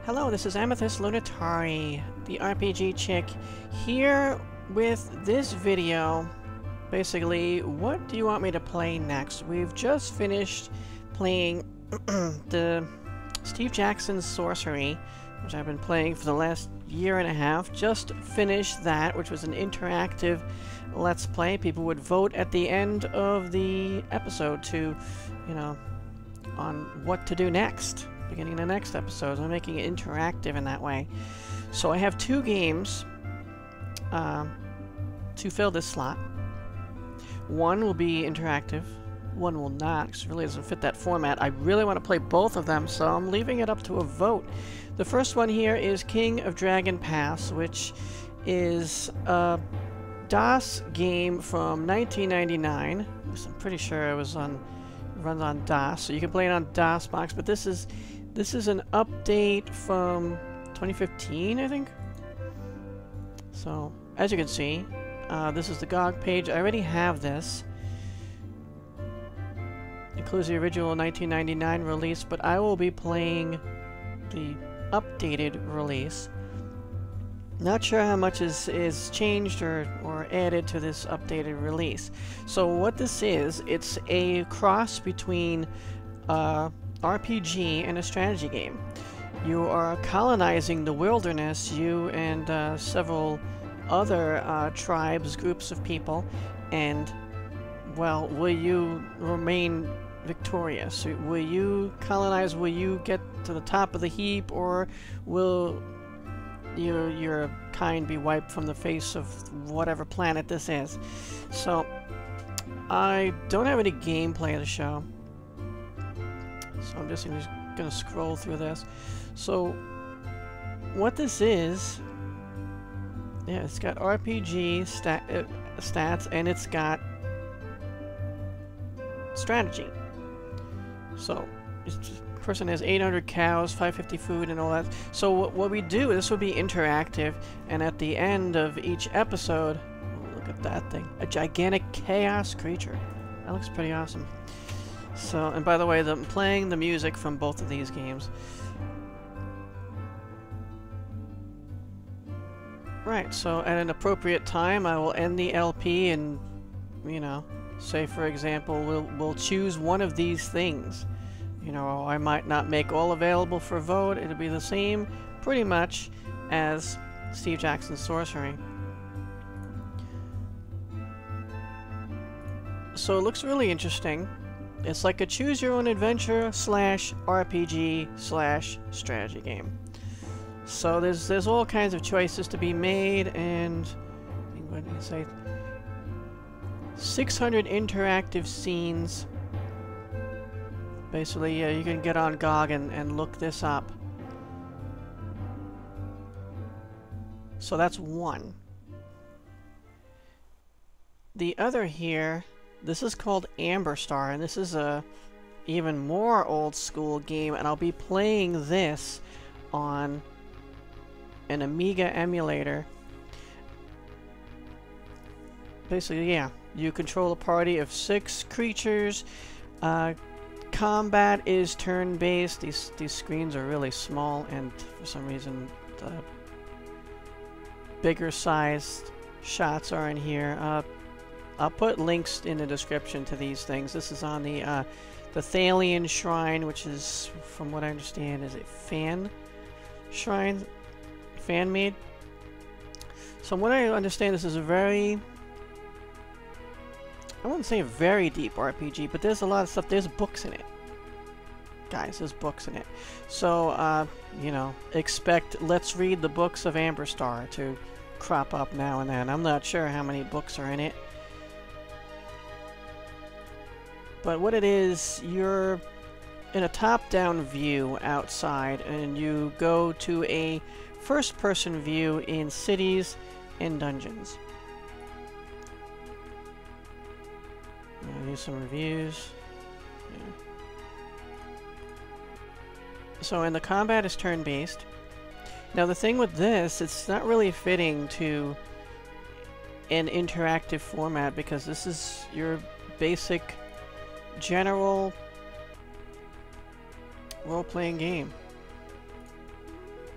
Hello, this is Amethyst Lunatari, the RPG chick, here with this video. Basically, what do you want me to play next? We've just finished playing the Steve Jackson's Sorcery, which I've been playing for the last year and a half. Just finished that, which was an interactive Let's Play. People would vote at the end of the episode to, you know, on what to do next. Beginning of the next episode. I'm making it interactive in that way. So I have two games to fill this slot. One will be interactive, one will not, because it really doesn't fit that format. I really want to play both of them, so I'm leaving it up to a vote. The first one here is King of Dragon Pass, which is a DOS game from 1999. I'm pretty sure it was runs on DOS, so you can play it on DOS box, but this is an update from 2015, I think. So, as you can see, this is the GOG page. I already have this. Includes the original 1999 release, but I will be playing the updated release. Not sure how much is changed or added to this updated release. So what this is, it's a cross between RPG and a strategy game. You are colonizing the wilderness, you and several other tribes, groups of people, and, well, will you remain victorious? Will you colonize, will you get to the top of the heap, or will your kind be wiped from the face of whatever planet this is? So, I don't have any gameplay to show. So I'm just gonna scroll through this. So, what this is, yeah, it's got RPG stats, and it's got strategy. So, the person has 800 cows, 550 food, and all that. So what we do, this will be interactive, and at the end of each episode, oh, look at that thing, a gigantic chaos creature. That looks pretty awesome. So, and by the way, I'm playing the music from both of these games. Right, so at an appropriate time, I will end the LP and, you know, say, for example, we'll choose one of these things. You know, I might not make all available for vote. It'll be the same, pretty much, as Steve Jackson's Sorcery. So it looks really interesting. It's like a choose-your-own-adventure / RPG / strategy game. So there's all kinds of choices to be made, and what did I say? 600 interactive scenes. Basically, you can get on GOG and look this up. So that's one. The other here, this is called Amberstar, and this is a even more old school game, and I'll be playing this on an Amiga emulator. Basically, yeah, you control a party of 6 creatures. Combat is turn-based. These screens are really small, and for some reason the bigger sized shots are in here. I'll put links in the description to these things. This is on the Thalian Shrine, which is, from what I understand, is a fan shrine, fan-made. So from what I understand, this is a very, I wouldn't say a very deep RPG, but there's a lot of stuff. There's books in it. Guys, there's books in it. So, you know, expect Let's Read the Books of Amberstar to crop up now and then. I'm not sure how many books are in it. But what it is, you're in a top-down view outside, and you go to a first-person view in cities and dungeons. Here's some reviews. Yeah. So, and the combat is turn-based. Now, the thing with this, it's not really fitting to an interactive format, because this is your basic general role-playing game.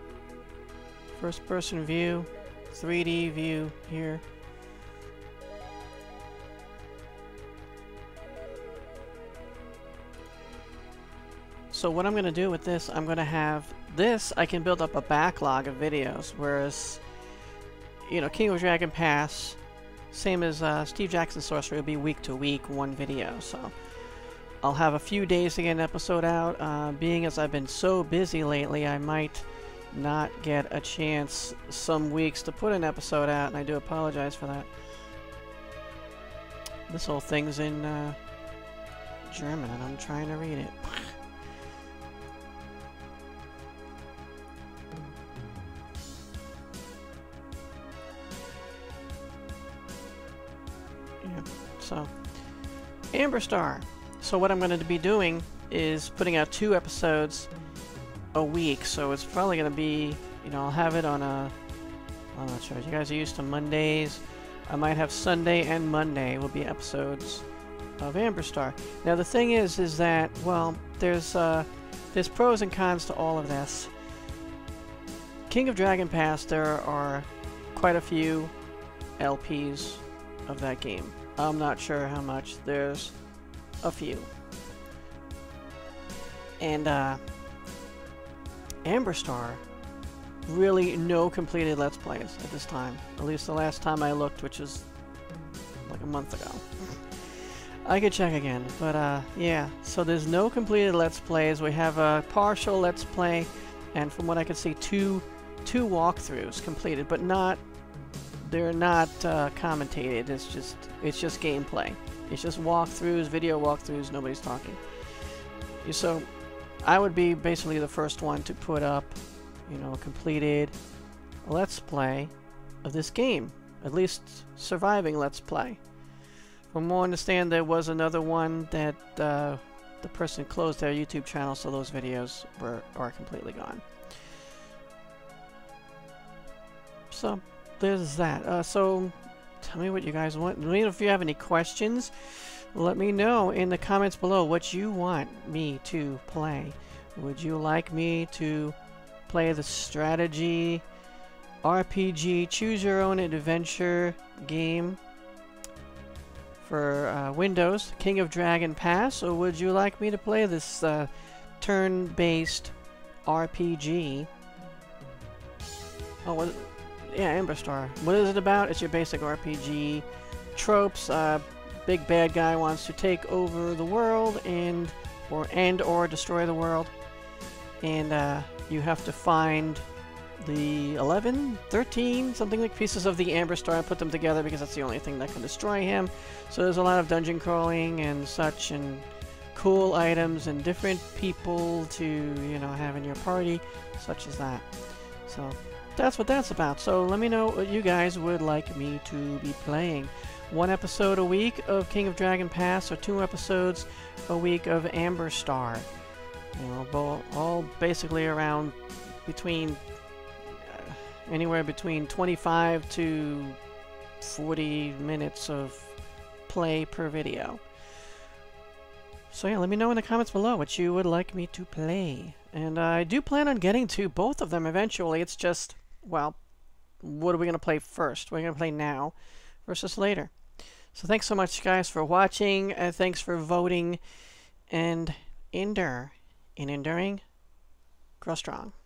First person view, 3D view here. So what I'm going to do with this, I'm going to have this, I can build up a backlog of videos, whereas, you know, King of Dragon Pass, same as Steve Jackson's Sorcery, will be week to week, one video, so I'll have a few days to get an episode out. Being as I've been so busy lately, I might not get a chance some weeks to put an episode out, and I do apologize for that. This whole thing's in German, and I'm trying to read it. Yeah, so Amberstar. So what I'm going to be doing is putting out 2 episodes a week, so it's probably going to be, you know, I'll have it on a, I'm not sure, you guys are used to Mondays, I might have Sunday and Monday will be episodes of Amberstar. Now the thing is that, well, there's pros and cons to all of this. King of Dragon Pass, there are quite a few LPs of that game. I'm not sure how much, there's a few. And Amberstar, really no completed Let's Plays at this time. At least the last time I looked, which was like a month ago. I could check again, but yeah. So there's no completed Let's Plays. We have a partial Let's Play, and from what I can see, two walkthroughs completed, but not. They're not commentated. It's just gameplay. It's just walkthroughs, video walkthroughs. Nobody's talking. So I would be basically the first one to put up, you know, a completed Let's Play of this game. At least surviving Let's Play. From what I understand, there was another one that the person closed their YouTube channel, so those videos are completely gone. So there's that. So tell me what you guys want. If you have any questions, let me know in the comments below what you want me to play. Would you like me to play the strategy, RPG, choose your own adventure game for Windows, King of Dragon Pass, or would you like me to play this turn-based RPG? Oh, yeah, Amberstar. What is it about? It's your basic RPG tropes. Big bad guy wants to take over the world or destroy the world, and you have to find the 11, 13, something like pieces of the Amberstar and put them together because that's the only thing that can destroy him. So there's a lot of dungeon crawling and such, and cool items and different people to, you know, have in your party, such as that. So that's what that's about. So let me know what you guys would like me to be playing. 1 episode a week of King of Dragon Pass, or 2 episodes a week of Amberstar. You know, all basically around between anywhere between 25 to 40 minutes of play per video. So yeah, let me know in the comments below what you would like me to play. And I do plan on getting to both of them eventually. It's just, well, what are we going to play first? We're going to play now versus later. So thanks so much, guys, for watching. Thanks for voting. And endure. In enduring, grow strong.